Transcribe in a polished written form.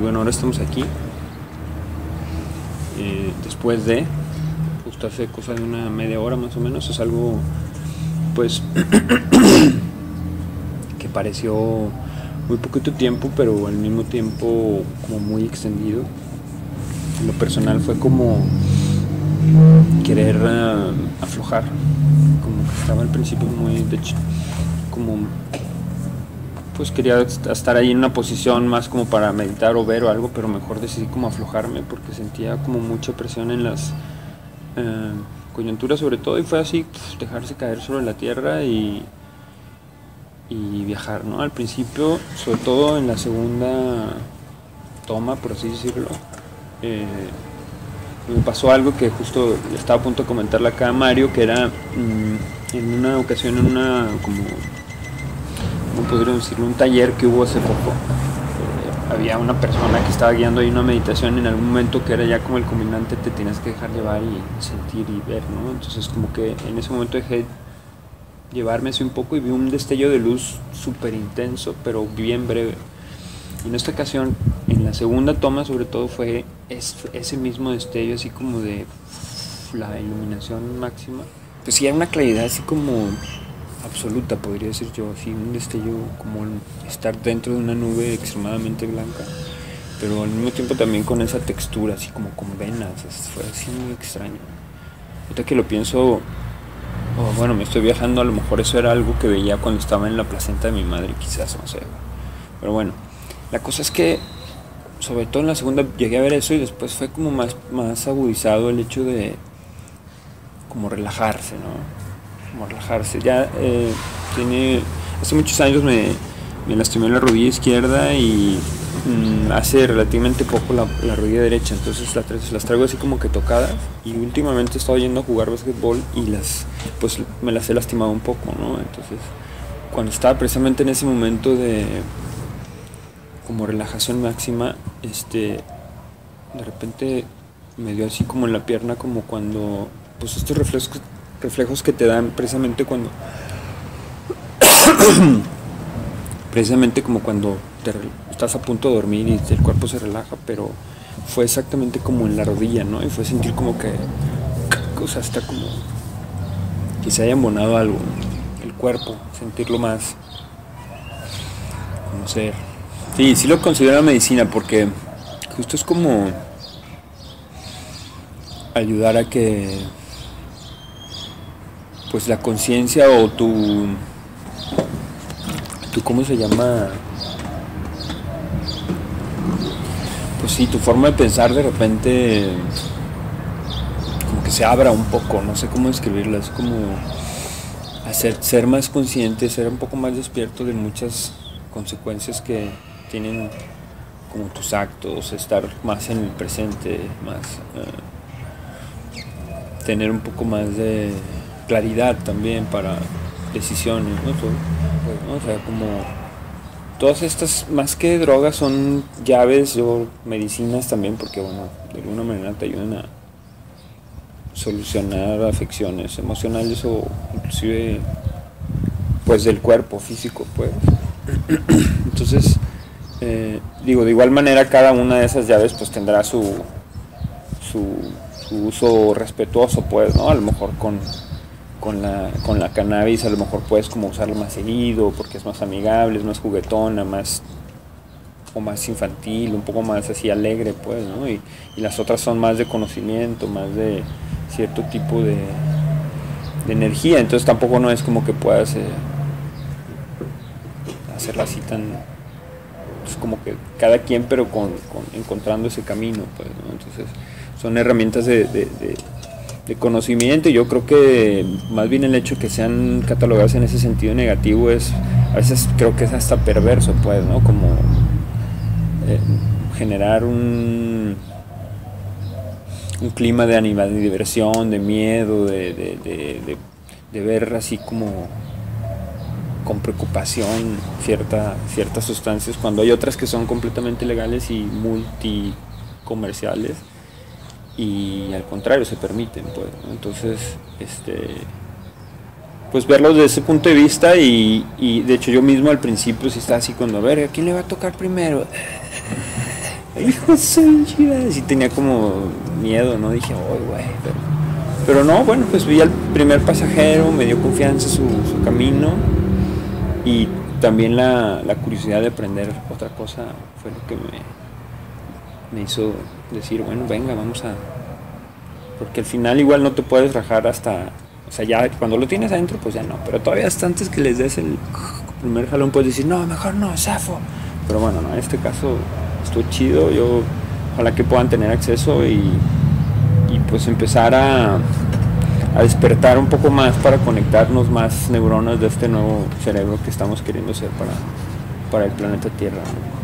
bueno, ahora estamos aquí. Después de, justo hace cosa de una media hora más o menos, es algo pues que pareció muy poquito tiempo, pero al mismo tiempo como muy extendido. En lo personal fue como querer aflojar, como que estaba al principio muy, de hecho, como pues quería estar ahí en una posición más como para meditar o ver o algo, pero mejor decidí como aflojarme porque sentía como mucha presión en las coyunturas sobre todo, y fue así, dejarse caer sobre la tierra y viajar, ¿no? Al principio, sobre todo en la segunda toma, por así decirlo, me pasó algo que justo estaba a punto de comentarle acá a Mario, que era en una ocasión, en una como, ¿cómo podría decirlo? Un taller que hubo hace poco. Había una persona que estaba guiando ahí una meditación en algún momento que era ya como el culminante, te tienes que dejar llevar y sentir y ver, ¿no? Entonces como que en ese momento dejé llevarme así un poco y vi un destello de luz súper intenso, pero bien breve. Y en esta ocasión, en la segunda toma sobre todo, fue ese mismo destello así como de la iluminación máxima. Pues sí, era una claridad así como absoluta, podría decir yo, así un destello como estar dentro de una nube extremadamente blanca, pero al mismo tiempo también con esa textura, así como con venas. Fue así muy extraño. Ahorita que lo pienso, bueno, me estoy viajando, a lo mejor eso era algo que veía cuando estaba en la placenta de mi madre, quizás, no sé. Pero bueno, la cosa es que, sobre todo en la segunda, llegué a ver eso y después fue como más agudizado el hecho de como relajarse, ¿no? Como relajarse. Ya hace muchos años me lastimé la rodilla izquierda y hace relativamente poco la rodilla derecha, entonces las traigo así como que tocadas, y últimamente he estado yendo a jugar básquetbol y pues me las he lastimado un poco, ¿no? Entonces cuando estaba precisamente en ese momento de como relajación máxima, de repente me dio así como en la pierna, como cuando pues estos reflejos que te dan precisamente cuando precisamente como cuando estás a punto de dormir y el cuerpo se relaja, pero fue exactamente como en la rodilla, ¿no? Y fue sentir como que, o sea, está como que se haya embonado algo, ¿no? El cuerpo, sentirlo más, conocer. Sí lo considero medicina, porque justo es como ayudar a que pues la conciencia o tu ¿cómo se llama? Pues sí, tu forma de pensar de repente como que se abra un poco, no sé cómo describirla, es como ser más consciente, ser un poco más despierto de muchas consecuencias que tienen como tus actos, estar más en el presente, más tener un poco más de claridad también para decisiones, ¿no? O sea, como todas estas, más que drogas, son llaves o medicinas también, porque bueno, de alguna manera te ayudan a solucionar afecciones emocionales o inclusive pues del cuerpo físico, pues. Entonces digo, de igual manera cada una de esas llaves pues tendrá su uso respetuoso, pues, ¿no? A lo mejor con la cannabis a lo mejor puedes como usarla más seguido porque es más amigable, es más juguetona, más infantil, un poco más así alegre, pues, ¿no? Y las otras son más de conocimiento, más de cierto tipo de energía, entonces tampoco no es como que puedas hacerla así tan, es como que cada quien, pero encontrando ese camino, pues, ¿no? Entonces son herramientas de conocimiento, y yo creo que más bien el hecho que sean catalogadas en ese sentido negativo a veces creo que es hasta perverso, pues, ¿no? Como generar un clima de diversión, de miedo, de ver así como con preocupación ciertas sustancias, cuando hay otras que son completamente legales y multicomerciales, y al contrario se permiten, pues, ¿no? Entonces pues verlos desde ese punto de vista, y de hecho yo mismo al principio sí estaba así, cuando a ver, ¿a quién le va a tocar primero? hijo de su chida. Sí tenía como miedo, ¿no? Dije, oh, güey, pero no, bueno, pues vi al primer pasajero, me dio confianza su camino y también la curiosidad de aprender otra cosa fue lo que me hizo decir, bueno, venga, vamos a... Porque al final igual no te puedes rajar hasta... O sea, ya cuando lo tienes adentro, pues ya no. Pero todavía hasta antes que les des el primer jalón puedes decir, no, mejor no, zafo. Pero bueno, no, en este caso estuvo chido. Yo, ojalá que puedan tener acceso y pues empezar a despertar un poco más para conectarnos más neuronas de este nuevo cerebro que estamos queriendo hacer para el planeta Tierra, ¿no?